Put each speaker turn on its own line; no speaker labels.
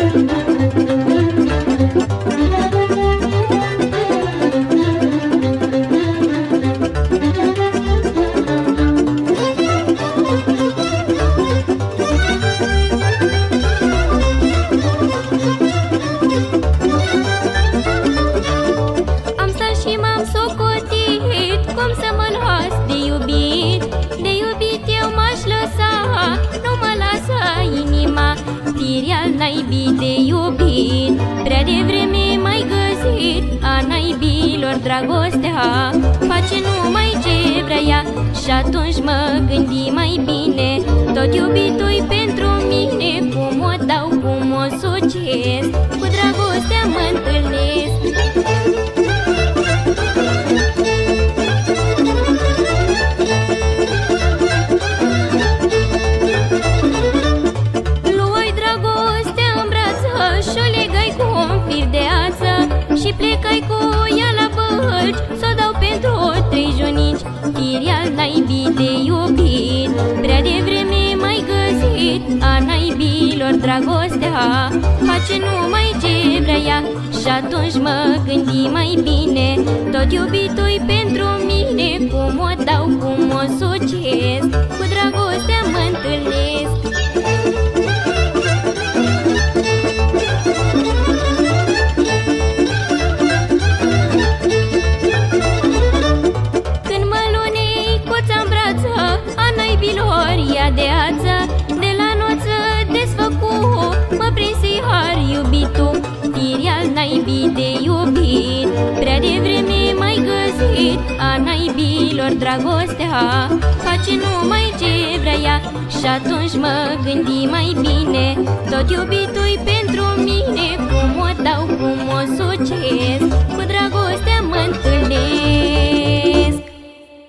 Cum să mă las de iubit? De iubit eu m-aș lăsa, nu mă lasă inima, firial naibii de iubit. Prea devreme m-ai găsit, a naibilor dragostea face numai ce vrea ea. Și atunci mă gândi mai bine, tot iubitul-i pentru mine, cum o dau, cum o sucesc, cu dragostea mă întâlnesc. Și plecai cu ea la bălci, s-o dau pentru 3 junici, firial naibii de iubit. Prea devreme m-ai găsit, a naibilor dragostea face numai ce vrea ea. Și atunci mă gândi mai bine, tot iubitul-i pentru mine, cum o dau, cum o sucesc, cu dragostea mă întâlnesc. De ață, de la noță desfăcu, mă prinse har iubitul, firial naibii de iubit. Prea devreme m-ai găsit, a naibilor dragostea face numai ce vrea ea. Și atunci mă gândi mai bine, tot iubitul-i pentru mine, cum o dau, cum o sucesc, cu dragoste